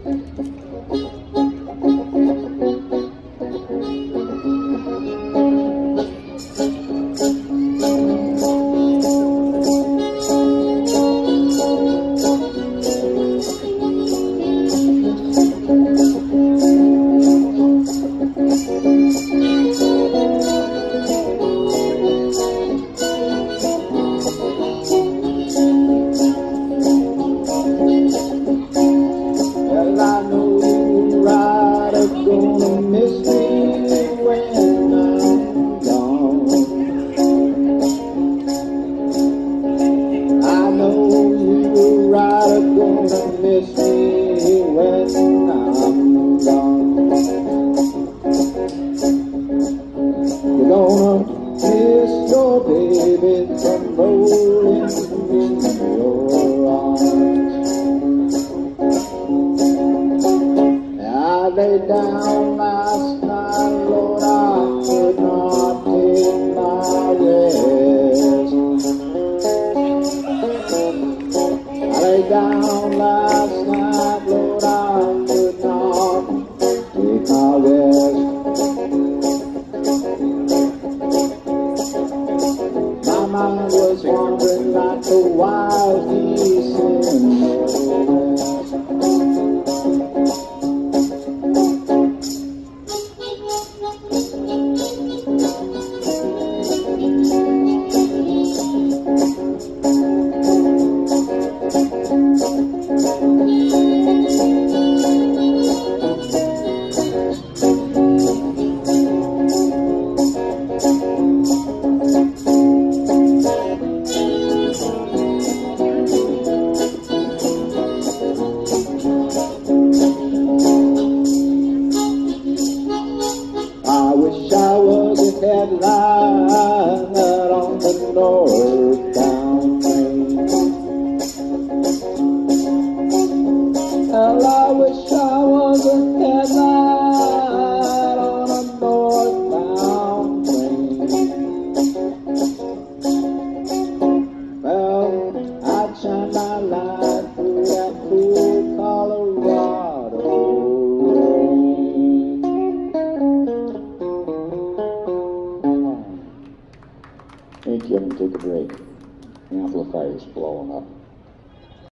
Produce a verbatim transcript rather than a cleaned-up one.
Down last night, Lord, I could not take my rest. I lay down last night, Lord, I could not take my rest. My mind was wandering like the wild geese in the west. Headline out on the northbound train. Well, I wish I was a headlight on a northbound train. Well, I'd shine my light through that cool Colorado. Hey, Kevin, take a break. The amplifier's blowing up.